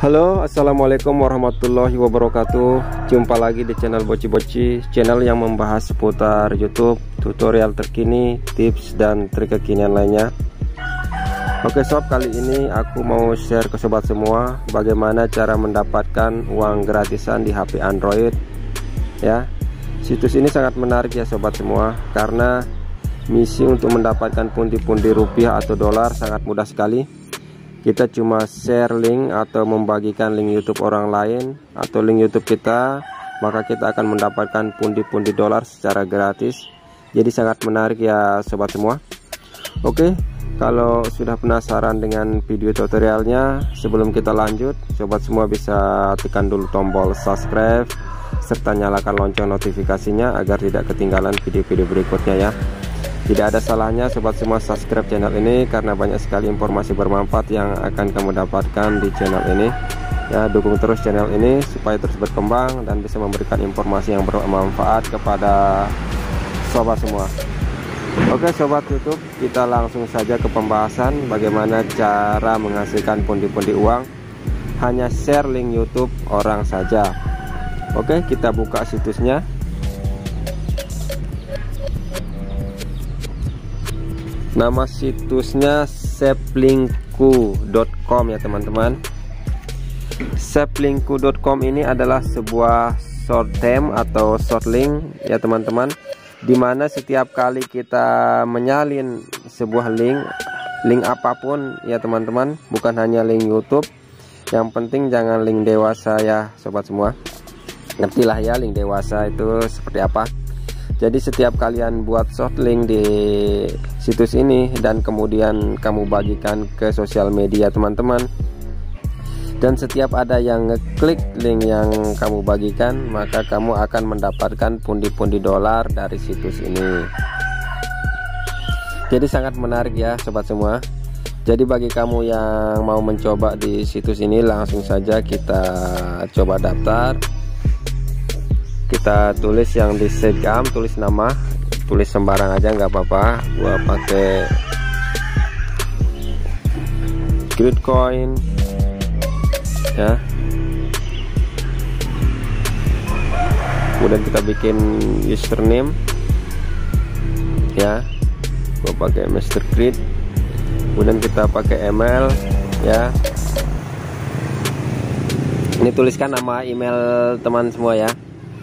Halo, assalamualaikum warahmatullahi wabarakatuh. Jumpa lagi di channel Boci Boci, channel yang membahas seputar YouTube, tutorial terkini, tips dan trik kekinian lainnya. Oke sob, kali ini aku mau share ke sobat semua bagaimana cara mendapatkan uang gratisan di HP Android. Ya, situs ini sangat menarik ya sobat semua, karena misi untuk mendapatkan pundi-pundi rupiah atau dolar sangat mudah sekali. Kita cuma share link atau membagikan link YouTube orang lain atau link YouTube kita, maka kita akan mendapatkan pundi-pundi dolar secara gratis. Jadi sangat menarik ya sobat semua. Oke, kalau sudah penasaran dengan video tutorialnya, sebelum kita lanjut, sobat semua bisa tekan dulu tombol subscribe serta nyalakan lonceng notifikasinya agar tidak ketinggalan video-video berikutnya ya. Tidak ada salahnya sobat semua subscribe channel ini, karena banyak sekali informasi bermanfaat yang akan kamu dapatkan di channel ini ya. Dukung terus channel ini supaya terus berkembang dan bisa memberikan informasi yang bermanfaat kepada sobat semua. Oke sobat YouTube, kita langsung saja ke pembahasan bagaimana cara menghasilkan pundi-pundi uang hanya share link YouTube orang saja. Oke, kita buka situsnya. Nama situsnya savelinku.com ya teman-teman. Savelinku.com ini adalah sebuah short term atau short link ya teman-teman, dimana setiap kali kita menyalin sebuah link apapun ya teman-teman, bukan hanya link YouTube, yang penting jangan link dewasa ya sobat semua. Ngertilah ya link dewasa itu seperti apa. Jadi setiap kalian buat short link di situs ini dan kemudian kamu bagikan ke sosial media teman-teman, dan setiap ada yang ngeklik link yang kamu bagikan, maka kamu akan mendapatkan pundi-pundi dolar dari situs ini. Jadi sangat menarik ya sobat semua. Jadi bagi kamu yang mau mencoba di situs ini, langsung saja kita coba daftar. Kita tulis yang di Instagram, tulis nama, tulis sembarang aja nggak apa-apa. Gua pakai Gridcoin ya. Kemudian kita bikin username ya. Gua pakai Mr. Grid. Kemudian kita pakai email ya. Ini tuliskan nama email teman semua ya.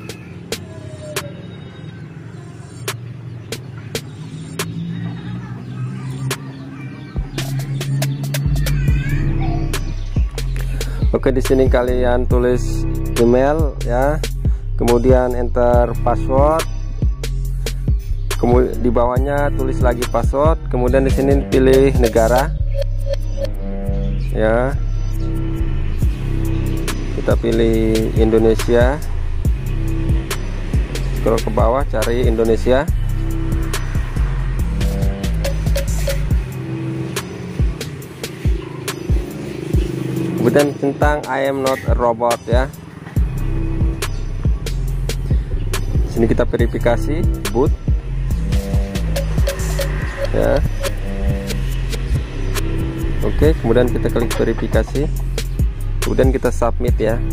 Oke, di sini kalian tulis email ya, kemudian enter password, kemudian di bawahnya tulis lagi password, kemudian di sini pilih negara ya, kita pilih Indonesia, scroll ke bawah cari Indonesia. Kemudian tentang I am not a robot ya. Sini kita verifikasi boot ya. Oke, kemudian kita klik verifikasi, kemudian kita submit ya.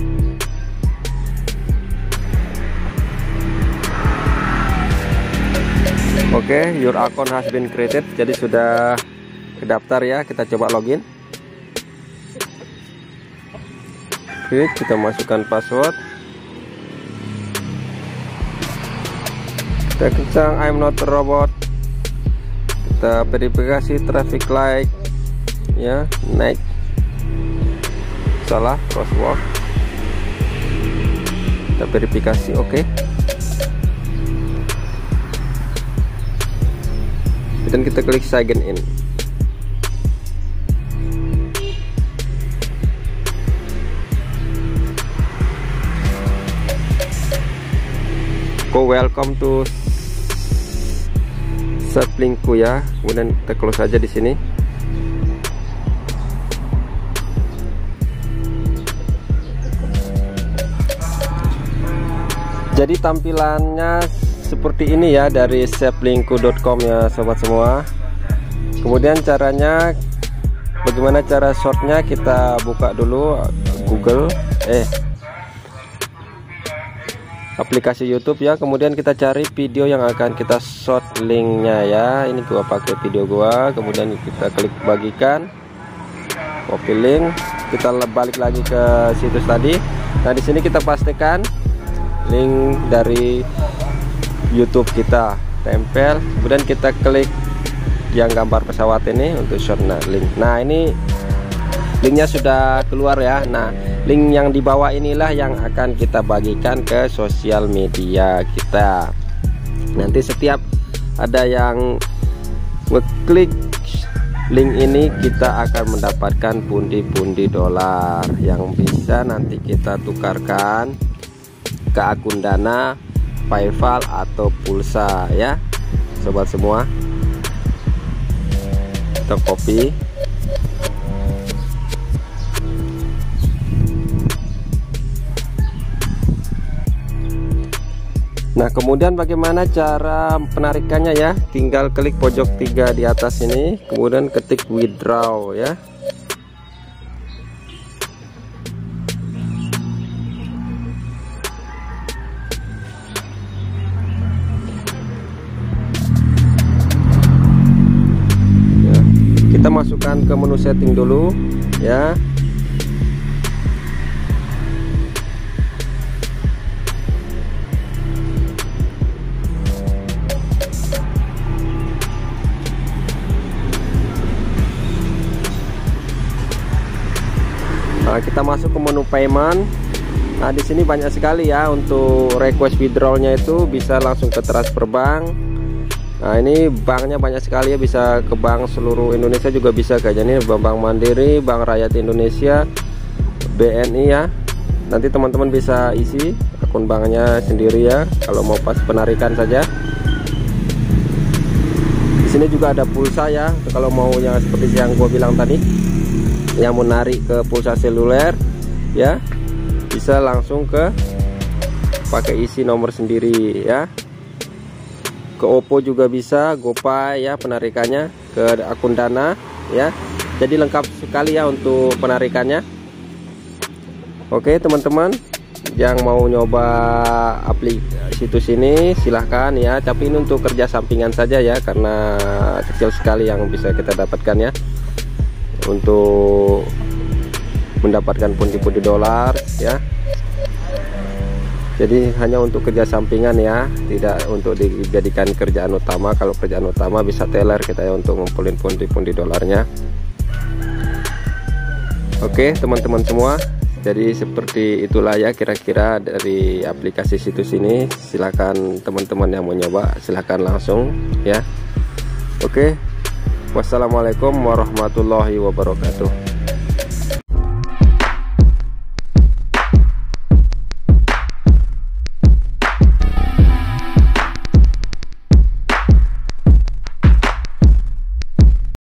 Oke, your account has been created. Jadi sudah terdaftar ya. Kita coba login. Oke, kita masukkan password. Kita kencang I'm not a robot. Kita verifikasi traffic light ya, naik. Salah, crosswalk. Kita verifikasi oke. Dan kita klik sign in. Welcome to Savelinku ya. Kemudian kita close saja di sini. Jadi tampilannya seperti ini ya dari savelinku.com ya sobat semua. Kemudian caranya bagaimana cara shortnya, kita buka dulu Google aplikasi YouTube ya, kemudian kita cari video yang akan kita short linknya ya. Ini gua pakai video gua, kemudian kita klik bagikan, copy link, kita balik lagi ke situs tadi. Nah di sini kita pastikan link dari YouTube kita tempel, kemudian kita klik yang gambar pesawat ini untuk short link. Nah ini linknya sudah keluar ya. Nah link yang di bawah inilah yang akan kita bagikan ke sosial media kita. Nanti setiap ada yang ngeklik link ini, kita akan mendapatkan pundi-pundi dolar yang bisa nanti kita tukarkan ke akun Dana, PayPal atau pulsa ya sobat semua. Kita copy. Nah kemudian bagaimana cara penarikannya ya, tinggal klik pojok 3 di atas ini, kemudian ketik withdraw ya. Kita masukkan ke menu setting dulu ya. Nah, kita masuk ke menu payment. Nah, di sini banyak sekali ya untuk request withdrawalnya, itu bisa langsung ke transfer bank. Nah, ini banknya banyak sekali ya, bisa ke bank seluruh Indonesia juga bisa, kayaknya ini Bank Mandiri, Bank Rakyat Indonesia, BNI ya. Nanti teman-teman bisa isi akun banknya sendiri ya kalau mau pas penarikan saja. Di sini juga ada pulsa ya, kalau mau yang seperti yang gua bilang tadi, yang mau narik ke pulsa seluler ya, bisa langsung ke pakai isi nomor sendiri ya. Ke Oppo juga bisa, GoPay ya penarikannya, ke akun Dana ya. Jadi lengkap sekali ya untuk penarikannya. Oke teman-teman, yang mau nyoba aplikasi situs ini silahkan ya, tapi ini untuk kerja sampingan saja ya, karena kecil sekali yang bisa kita dapatkan ya untuk mendapatkan pundi-pundi dolar ya. Jadi hanya untuk kerja sampingan ya, tidak untuk dijadikan kerjaan utama. Kalau kerjaan utama bisa teller kita ya untuk ngumpulin pundi-pundi dolarnya. Oke teman-teman semua, jadi seperti itulah ya kira-kira dari aplikasi situs ini. Silahkan teman-teman yang mau nyoba silahkan langsung ya. Oke, wassalamualaikum warahmatullahi wabarakatuh.